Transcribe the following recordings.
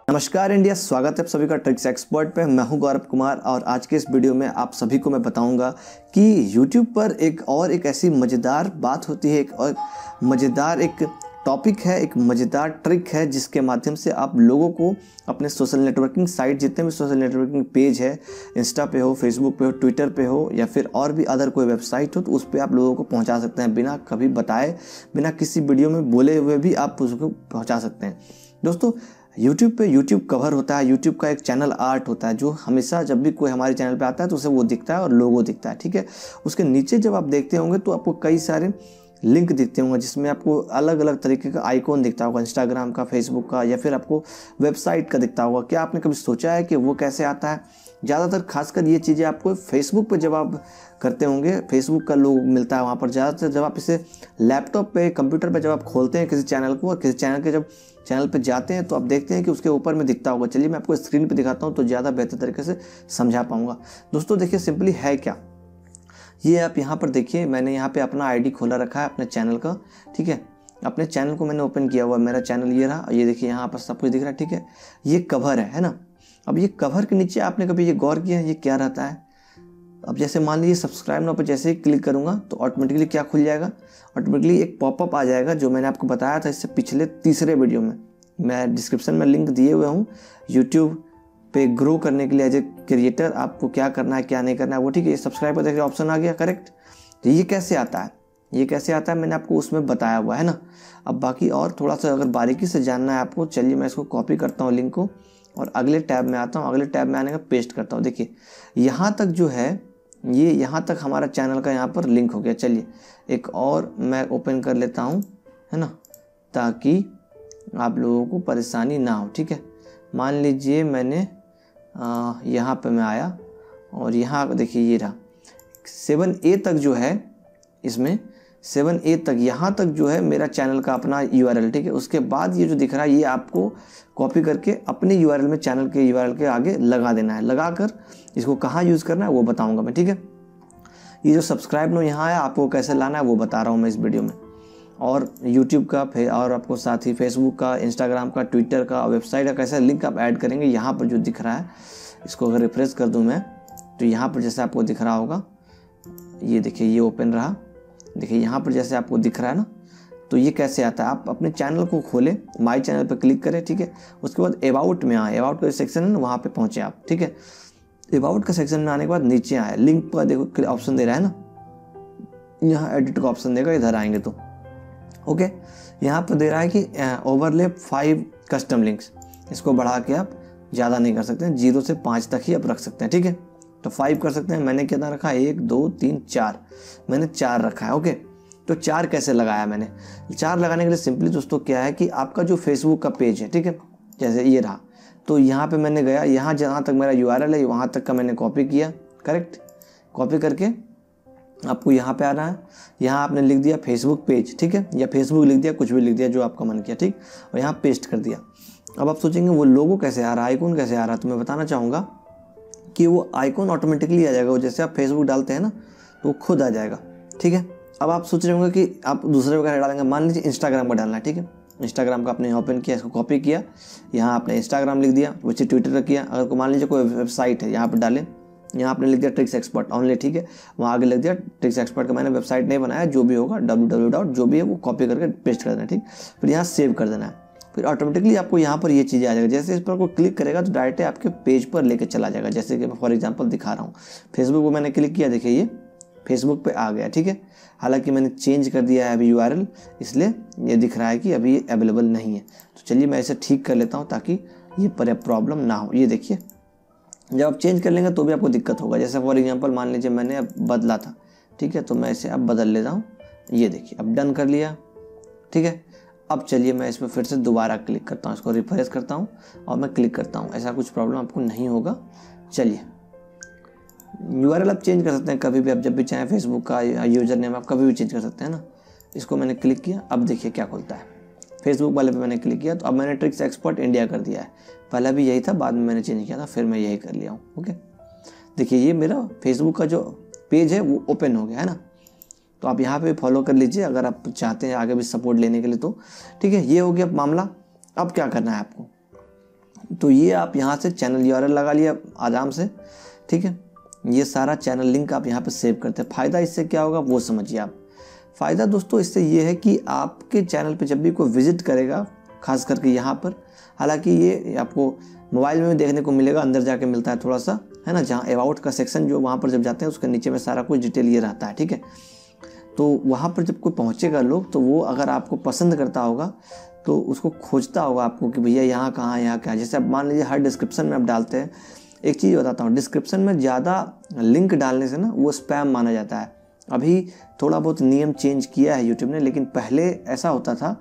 नमस्कार इंडिया, स्वागत है आप सभी का ट्रिक्स एक्सपर्ट पे। मैं हूं गौरव कुमार और आज के इस वीडियो में आप सभी को मैं बताऊंगा कि YouTube पर एक ऐसी मज़ेदार बात होती है, एक और मज़ेदार एक टॉपिक है, एक मज़ेदार ट्रिक है जिसके माध्यम से आप लोगों को अपने सोशल नेटवर्किंग साइट, जितने भी सोशल नेटवर्किंग पेज है, इंस्टा पे हो, फेसबुक पे हो, ट्विटर पे हो या फिर और भी अदर कोई वेबसाइट हो, तो उस पर आप लोगों को पहुंचा सकते हैं बिना कभी बताए, बिना किसी वीडियो में बोले हुए भी आप उसको पहुंचा सकते हैं। दोस्तों, YouTube पे YouTube कवर होता है, YouTube का एक चैनल आर्ट होता है जो हमेशा जब भी कोई हमारे चैनल पे आता है तो उसे वो दिखता है और लोगो दिखता है, ठीक है। उसके नीचे जब आप देखते होंगे तो आपको कई सारे लिंक दिखते होंगे जिसमें आपको अलग अलग तरीके का आइकॉन दिखता होगा, इंस्टाग्राम का, फेसबुक का या फिर आपको वेबसाइट का दिखता होगा। क्या आपने कभी सोचा है कि वो कैसे आता है? ज़्यादातर खासकर ये चीज़ें आपको फेसबुक पे जब आप करते होंगे, फेसबुक का लोगो मिलता है वहाँ पर। ज़्यादातर जब आप इसे लैपटॉप पे, कंप्यूटर पे जब आप खोलते हैं किसी चैनल को और किसी चैनल के जब चैनल पे जाते हैं तो आप देखते हैं कि उसके ऊपर में दिखता होगा। चलिए मैं आपको स्क्रीन पे दिखाता हूँ तो ज़्यादा बेहतर तरीके से समझा पाऊँगा। दोस्तों देखिए, सिंपली है क्या, ये आप यहाँ पर देखिए, मैंने यहाँ पे अपना आईडी खोला रखा है अपने चैनल का, ठीक है। अपने चैनल को मैंने ओपन किया हुआ, मेरा चैनल ये रहा, ये देखिए यहाँ पर सब कुछ दिख रहा है, ठीक है। ये कवर है ना। अब ये कवर के नीचे आपने कभी ये गौर किया ये क्या रहता है? अब जैसे मान लीजिए सब्सक्राइब नाउ पर जैसे ही क्लिक करूँगा तो ऑटोमेटिकली क्या खुल जाएगा? ऑटोमेटिकली एक पॉपअप आ जाएगा जो मैंने आपको बताया था इससे पिछले तीसरे वीडियो में। मैं डिस्क्रिप्शन में लिंक दिए हुए हूँ यूट्यूब पे ग्रो करने के लिए एज ए क्रिएटर आपको क्या करना है क्या नहीं करना है वो, ठीक है। ये सब्सक्राइब का देखिए ऑप्शन आ गया, करेक्ट। तो ये कैसे आता है, ये कैसे आता है मैंने आपको उसमें बताया हुआ है ना। अब बाकी और थोड़ा सा अगर बारीकी से जानना है आपको, चलिए मैं इसको कॉपी करता हूँ लिंक को और अगले टैब में आता हूँ। अगले टैब में आने का पेस्ट करता हूँ। देखिए यहाँ तक जो है, ये यहाँ तक हमारा चैनल का यहाँ पर लिंक हो गया। चलिए एक और मैं ओपन कर लेता हूँ, है ना, ताकि आप लोगों को परेशानी ना हो, ठीक है। मान लीजिए मैंने यहाँ पे मैं आया और यहाँ देखिए ये रहा 7A तक जो है, इसमें 7A तक यहाँ तक जो है मेरा चैनल का अपना URL, ठीक है। उसके बाद ये जो दिख रहा है ये आपको कॉपी करके अपने URL में, चैनल के URL के आगे लगा देना है। लगाकर इसको कहाँ यूज़ करना है वो बताऊँगा मैं, ठीक है। ये जो सब्सक्राइब नो यहाँ आया, आपको कैसे लाना है वो बता रहा हूँ मैं इस वीडियो में। और YouTube का और आपको साथ ही फेसबुक का, इंस्टाग्राम का, ट्विटर का, वेबसाइट का कैसे लिंक आप ऐड करेंगे, यहाँ पर जो दिख रहा है, इसको अगर रिफ्रेश कर दूँ मैं तो यहाँ पर जैसे आपको दिख रहा होगा, ये देखिए ये ओपन रहा, देखिए यहाँ पर जैसे आपको दिख रहा है ना। तो ये कैसे आता है? आप अपने चैनल को खोलें, माई चैनल पर क्लिक करें, ठीक है। उसके बाद अबाउट में आए, अबाउट का सेक्शन है ना वहाँ पर पहुँचे आप, ठीक है। अबाउट का सेक्शन में आने के बाद नीचे आए, लिंक का देखो ऑप्शन दे रहा है ना, यहाँ एडिट का ऑप्शन देगा, इधर आएंगे तो ओके। यहाँ पर दे रहा है कि ओवरलैप 5 कस्टम लिंक्स, इसको बढ़ा के आप ज़्यादा नहीं कर सकते हैं, 0 से 5 तक ही आप रख सकते हैं, ठीक है। तो 5 कर सकते हैं। मैंने कितना रखा? 1 2 3 4, मैंने 4 रखा है, ओके। तो 4 कैसे लगाया मैंने? 4 लगाने के लिए सिंपली दोस्तों क्या है कि आपका जो फेसबुक का पेज है, ठीक है, जैसे ये रहा, तो यहाँ पर मैंने गया, यहाँ जहाँ तक मेरा URL है वहाँ तक का मैंने कॉपी किया, करेक्ट। कॉपी करके आपको यहाँ पे आना है, यहाँ आपने लिख दिया फेसबुक पेज, ठीक है, या फेसबुक लिख दिया, कुछ भी लिख दिया जो आपका मन किया, ठीक, और यहाँ पेस्ट कर दिया। अब आप सोचेंगे वो लोगो कैसे आ रहा है, आइकॉन कैसे आ रहा है, तो मैं बताना चाहूँगा कि वो आइकॉन ऑटोमेटिकली आ जाएगा। वो जैसे आप फेसबुक डालते हैं ना तो वो खुद आ जाएगा, ठीक है। अब आप सोच रहे होंगे कि आप दूसरे वगैरह डालेंगे, मान लीजिए इंस्टाग्राम का डालना है, ठीक है। इंस्टाग्राम का आपने ओपन किया, इसको कॉपी किया, यहाँ आपने इंस्टाग्राम लिख दिया, वैसे ट्विटर का किया। अगर मान लीजिए कोई वेबसाइट है, यहाँ पर डालें, यहाँ आपने लिख दिया ट्रिक्स एक्सपर्ट ऑनली, ठीक है। वहाँ आगे लिख दिया ट्रिक्स एक्सपर्ट का, मैंने वेबसाइट नहीं बनाया, जो भी होगा www जो भी है वो कॉपी करके पेस्ट कर देना, ठीक। फिर यहाँ सेव कर देना है, फिर ऑटोमेटिकली आपको यहाँ पर ये चीज़ें आ जाएगा। जैसे इस पर को क्लिक करेगा तो डायरेक्ट आपके पेज पर लेकर चला जाएगा। जैसे कि मैं फॉर एग्जांपल दिखा रहा हूँ, फेसबुक पर मैंने क्लिक किया, देखिए ये फेसबुक पे आ गया, ठीक है। हालांकि मैंने चेंज कर दिया है अभी URL, इसलिए ये दिख रहा है कि अभी ये अवेलेबल नहीं है। तो चलिए मैं इसे ठीक कर लेता हूँ ताकि ये प्रॉब्लम ना हो। ये देखिए जब आप चेंज कर लेंगे तो भी आपको दिक्कत होगा। जैसे फॉर एग्जांपल मान लीजिए मैंने अब बदला था, ठीक है, तो मैं इसे अब बदल लेता हूँ। ये देखिए अब डन कर लिया, ठीक है। अब चलिए मैं इसमें फिर से दोबारा क्लिक करता हूँ, इसको रिफ्रेश करता हूँ और मैं क्लिक करता हूँ, ऐसा कुछ प्रॉब्लम आपको नहीं होगा। चलिए URL आप चेंज कर सकते हैं कभी भी, आप जब भी चाहें, फेसबुक का यूजर नेम आप कभी भी चेंज कर सकते हैं ना। इसको मैंने क्लिक किया, अब देखिए क्या खुलता है। फेसबुक वाले पे मैंने क्लिक किया तो अब मैंने ट्रिक्स एक्सपर्ट इंडिया कर दिया है। पहला भी यही था, बाद में मैंने चेंज किया था, फिर मैं यही कर लिया हूँ, ओके। देखिए ये मेरा फेसबुक का जो पेज है वो ओपन हो गया है ना। तो आप यहाँ पे फॉलो कर लीजिए अगर आप चाहते हैं आगे भी सपोर्ट लेने के लिए तो, ठीक है। ये हो गया मामला। अब क्या करना है आपको? तो ये आप यहाँ से चैनल यूआरएल लगा लिया आराम से, ठीक है। ये सारा चैनल लिंक आप यहाँ पे सेव करते हैं। फ़ायदा इससे क्या होगा वो समझिए आप। फ़ायदा दोस्तों इससे ये है कि आपके चैनल पे जब भी कोई विज़िट करेगा, खास करके यहाँ पर, हालांकि ये आपको मोबाइल में भी देखने को मिलेगा, अंदर जाके मिलता है थोड़ा सा, है ना, जहाँ अबाउट का सेक्शन जो वहाँ पर जब जाते हैं उसके नीचे में सारा कुछ डिटेल ये रहता है, ठीक है। तो वहाँ पर जब कोई पहुँचेगा लोग, तो वो अगर आपको पसंद करता होगा तो उसको खोजता होगा आपको कि भैया यहाँ कहाँ है, यहाँ क्या। जैसे आप मान लीजिए हर डिस्क्रिप्शन में आप डालते हैं, एक चीज़ बताता हूँ, डिस्क्रिप्शन में ज़्यादा लिंक डालने से ना वो स्पैम माना जाता है। अभी थोड़ा बहुत नियम चेंज किया है यूट्यूब ने, लेकिन पहले ऐसा होता था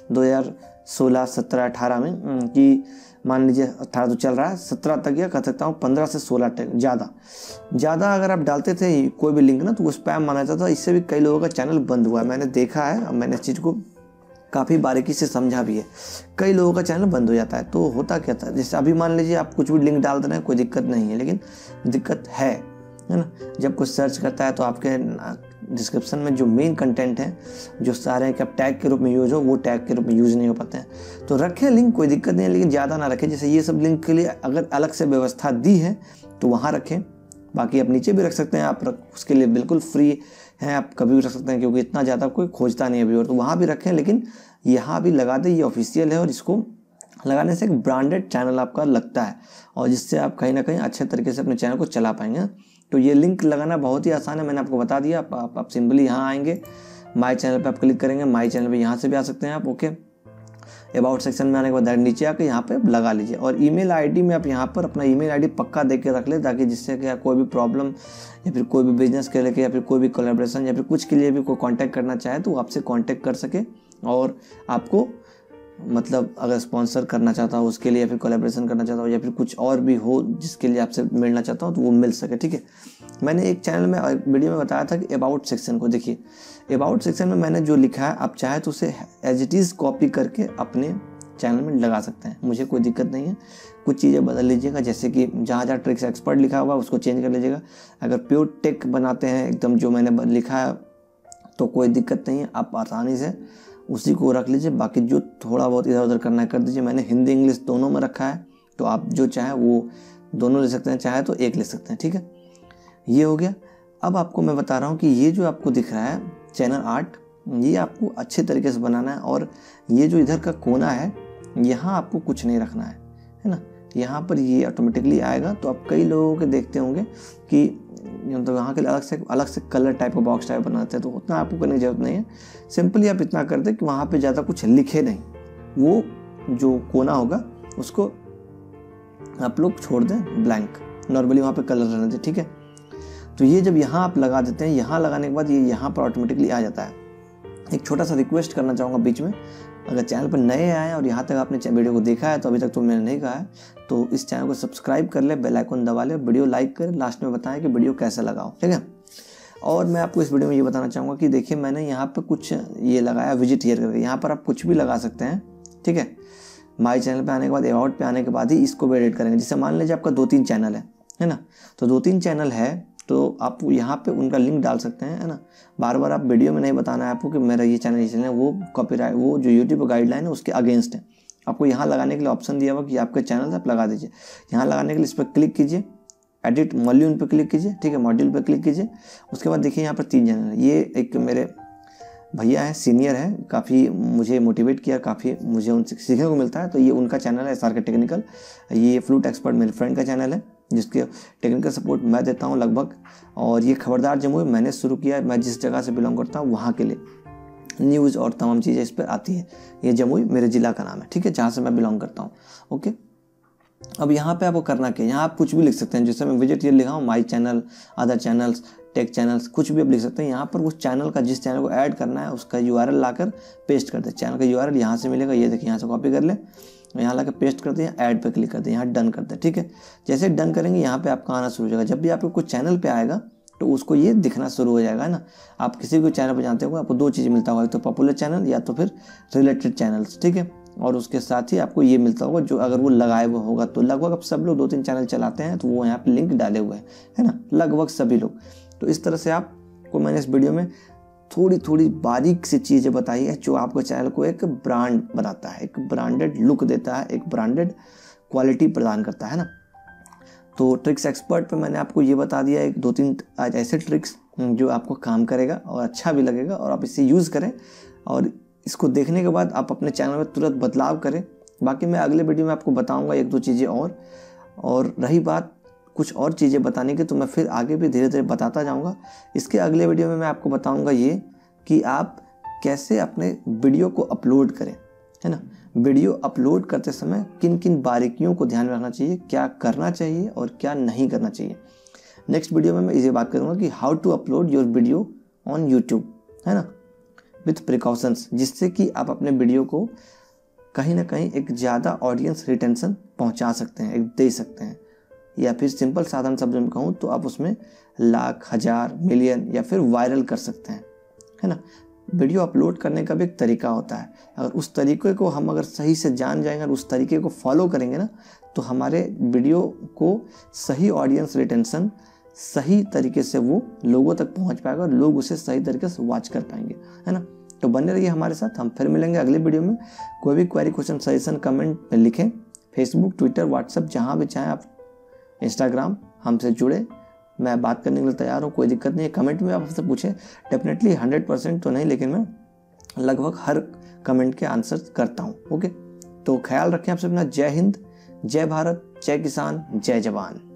2016, 17, 18 में कि मान लीजिए 18 तो चल रहा है, 17 तक या कह सकता हूँ 15 से 16 तक ज़्यादा अगर आप डालते थे कोई भी लिंक ना तो वो स्पैम माना जाता था। इससे भी कई लोगों का चैनल बंद हुआ है, मैंने देखा है, मैंने इस चीज़ को काफ़ी बारीकी से समझा भी है। कई लोगों का चैनल बंद हो जाता है। तो होता क्या था, जैसे अभी मान लीजिए आप कुछ भी लिंक डाल रहे हैं, कोई दिक्कत नहीं है, लेकिन दिक्कत है ना, जब कोई सर्च करता है तो आपके डिस्क्रिप्शन में जो मेन कंटेंट है, जो सारे हैं कि आप टैग के रूप में यूज़ हो, वो टैग के रूप में यूज़ नहीं हो पाते हैं। तो रखें लिंक, कोई दिक्कत नहीं है, लेकिन ज़्यादा ना रखें। जैसे ये सब लिंक के लिए अगर अलग से व्यवस्था दी है तो वहाँ रखें, बाकी आप नीचे भी रख सकते हैं, आप उसके लिए बिल्कुल फ्री हैं, आप कभी भी रख सकते हैं, क्योंकि इतना ज़्यादा कोई खोजता नहीं है व्यूअर, तो वहाँ भी रखें। लेकिन यहाँ भी लगा दें, ये ऑफिशियल है, और इसको लगाने से एक ब्रांडेड चैनल आपका लगता है, और जिससे आप कहीं ना कहीं अच्छे तरीके से अपने चैनल को चला पाएंगे। तो ये लिंक लगाना बहुत ही आसान है, मैंने आपको बता दिया। आप सिंपली यहाँ आएंगे, माई चैनल पे आप क्लिक करेंगे, माई चैनल पे यहाँ से भी आ सकते हैं आप, ओके। अबाउट सेक्शन में आने के बाद नीचे आके यहाँ पे लगा लीजिए, और ईमेल आईडी में आप यहाँ पर अपना ईमेल आईडी पक्का दे के रख ले, ताकि जिससे कि कोई भी प्रॉब्लम या फिर कोई भी बिजनेस के लेके या फिर कोई भी कोलैबोरेशन या फिर कुछ के लिए भी कोई कांटेक्ट करना चाहे तो वो आपसे कांटेक्ट कर सके, और आपको मतलब अगर स्पॉन्सर करना चाहता हो उसके लिए, या फिर कोलैबोरेशन करना चाहता हो, या फिर कुछ और भी हो जिसके लिए आपसे मिलना चाहता हो तो वो मिल सके, ठीक है। मैंने एक चैनल में वीडियो में बताया था कि अबाउट सेक्शन को देखिए, अबाउट सेक्शन में मैंने जो लिखा है आप चाहे तो उसे एज इट इज़ कॉपी करके अपने चैनल में लगा सकते हैं, मुझे कोई दिक्कत नहीं है। कुछ चीज़ें बदल लीजिएगा, जैसे कि जहाँ जहाँ ट्रिक्स एक्सपर्ट लिखा हुआ उसको चेंज कर लीजिएगा। अगर प्योर टेक बनाते हैं एकदम जो मैंने लिखा है तो कोई दिक्कत नहीं है, आप आसानी से उसी को रख लीजिए। बाकी जो थोड़ा बहुत इधर उधर करना है कर दीजिए। मैंने हिंदी इंग्लिश दोनों में रखा है, तो आप जो चाहे वो दोनों ले सकते हैं, चाहे तो एक ले सकते हैं, ठीक है। ये हो गया। अब आपको मैं बता रहा हूँ कि ये जो आपको दिख रहा है चैनल आर्ट, ये आपको अच्छे तरीके से बनाना है, और ये जो इधर का कोना है यहाँ आपको कुछ नहीं रखना है ना, यहाँ पर ये ऑटोमेटिकली आएगा। तो आप कई लोगों के देखते होंगे कि तो यहाँ के लिए अलग से कलर टाइप का बॉक्स टाइप बनाते हैं, तो उतना आपको करने की जरूरत नहीं है। सिंपली आप इतना कर दें कि वहाँ पे ज़्यादा कुछ लिखे नहीं, वो जो कोना होगा उसको आप लोग छोड़ दें ब्लैंक, नॉर्मली वहाँ पे कलर रहने दें, ठीक है। तो ये जब यहाँ आप लगा देते हैं, यहाँ लगाने के बाद ये यहाँ पर ऑटोमेटिकली आ जाता है। एक छोटा सा रिक्वेस्ट करना चाहूँगा बीच में, अगर चैनल पर नए आए हैं और यहाँ तक आपने वीडियो को देखा है तो अभी तक तो मैंने नहीं कहा है, तो इस चैनल को सब्सक्राइब कर ले, बेल आइकन दबा ले, वीडियो लाइक करें, लास्ट में बताएं कि वीडियो कैसा लगा हो, ठीक है। और मैं आपको इस वीडियो में ये बताना चाहूँगा कि देखिए मैंने यहाँ पर कुछ ये लगाया विजिट हियर करके, यहाँ पर आप कुछ भी लगा सकते हैं, ठीक है। माई चैनल पे आने के बाद अबाउट पे आने के बाद ही इसको भी एडिट करेंगे। जैसे मान लीजिए आपका 2-3 चैनल है ना, तो 2-3 चैनल है तो आप यहाँ पे उनका लिंक डाल सकते हैं, है ना। बार बार आप वीडियो में नहीं बताना है आपको कि मेरा ये चैनल है, वो कॉपीराइट, वो जो यूट्यूब गाइडलाइन है उसके अगेंस्ट है। आपको यहाँ लगाने के लिए ऑप्शन दिया हुआ कि आपके चैनल आप लगा दीजिए। यहाँ लगाने के लिए इस पर क्लिक कीजिए, एडिट मॉड्यूल पर क्लिक कीजिए, ठीक है, मॉड्यूल पर क्लिक कीजिए। उसके बाद देखिए यहाँ पर 3 चैनल है। ये एक मेरे भैया है, सीनियर है, काफ़ी मुझे मोटिवेट किया, काफ़ी मुझे उनसे सीखने को मिलता है। तो ये उनका चैनल है SRK टेक्निकल, ये फ्लूट एक्सपर्ट मेरे फ्रेंड का चैनल है जिसके टेक्निकल सपोर्ट मैं देता हूँ लगभग। और ये खबरदार जमुई मैंने शुरू किया है, मैं जिस जगह से बिलोंग करता हूँ वहाँ के लिए न्यूज़ और तमाम चीज़ें इस पर आती है। ये जमुई मेरे ज़िला का नाम है, ठीक है, जहाँ से मैं बिलोंग करता हूँ, ओके। अब यहाँ पे आपको करना क्या, यहाँ आप कुछ भी लिख सकते हैं। जैसे मैं विजिट ये लिखा हूँ, my channel, other channels, tech channels, कुछ भी आप लिख सकते हैं। यहाँ पर उस चैनल का, जिस चैनल को ऐड करना है उसका URL लाकर पेस्ट कर दे। चैनल का URL यहाँ से मिलेगा, ये देखिए यहाँ से कॉपी कर ले, यहाँ लाकर पेस्ट कर दें, ऐड पे क्लिक कर दें, यहाँ डन कर दें, ठीक है। जैसे डन करेंगे यहाँ पे आपका आना शुरू हो जाएगा। जब भी आपको कुछ चैनल पे आएगा तो उसको ये दिखना शुरू हो जाएगा ना। आप किसी भी चैनल पर जानते हो आपको 2 चीज़ मिलता होगा, एक तो पॉपुलर चैनल या तो फिर रिलेटेड चैनल्स, ठीक है। और उसके साथ ही आपको ये मिलता होगा जो अगर वो लगाए हुआ होगा, तो लगभग अब सब लोग 2-3 चैनल चलाते हैं तो वो यहाँ पे लिंक डाले हुए हैं, है ना, लगभग सभी लोग। तो इस तरह से आपको मैंने इस वीडियो में थोड़ी थोड़ी बारीक सी चीज़ें बताई है जो आपके चैनल को एक ब्रांड बनाता है, एक ब्रांडेड लुक देता है, एक ब्रांडेड क्वालिटी प्रदान करता है ना। तो ट्रिक्स एक्सपर्ट पे मैंने आपको ये बता दिया एक 2-3 आज ऐसे ट्रिक्स जो आपको काम करेगा और अच्छा भी लगेगा, और आप इसे यूज़ करें और इसको देखने के बाद आप अपने चैनल में तुरंत बदलाव करें। बाकी मैं अगले वीडियो में आपको बताऊंगा 1-2 चीज़ें और रही बात कुछ और चीज़ें बताने की, तो मैं फिर आगे भी धीरे धीरे बताता जाऊंगा। इसके अगले वीडियो में मैं आपको बताऊंगा ये कि आप कैसे अपने वीडियो को अपलोड करें, है ना। वीडियो अपलोड करते समय किन किन बारीकियों को ध्यान में रखना चाहिए, क्या करना चाहिए और क्या नहीं करना चाहिए। नेक्स्ट वीडियो में मैं इसे बात करूंगा कि how to upload your video on YouTube, है ना, विथ प्रिकॉशंस, जिससे कि आप अपने वीडियो को कहीं ना कहीं एक ज़्यादा ऑडियंस रिटेंशन पहुंचा सकते हैं, एक दे सकते हैं, या फिर सिंपल साधारण शब्दों में कहूँ तो आप उसमें लाख, हज़ार, मिलियन या फिर वायरल कर सकते हैं, है ना। वीडियो अपलोड करने का भी एक तरीका होता है। अगर उस तरीके को हम अगर सही से जान जाएंगे और उस तरीके को फॉलो करेंगे ना, तो हमारे वीडियो को सही ऑडियंस रिटेंशन सही तरीके से वो लोगों तक पहुंच पाएगा और लोग उसे सही तरीके से वॉच कर पाएंगे, है ना। तो बने रहिए हमारे साथ, हम फिर मिलेंगे अगले वीडियो में। कोई भी क्वेरी, क्वेश्चन, सजेशन कमेंट में लिखें। फेसबुक, ट्विटर, व्हाट्सएप जहाँ भी चाहें आप, इंस्टाग्राम, हमसे जुड़े, मैं बात करने के लिए तैयार हूँ, कोई दिक्कत नहीं है। कमेंट में आप हमसे पूछें, डेफिनेटली 100% तो नहीं, लेकिन मैं लगभग हर कमेंट के आंसर करता हूँ। ओके, तो ख्याल रखें आप सब अपना। जय हिंद, जय भारत, जय किसान, जय जवान।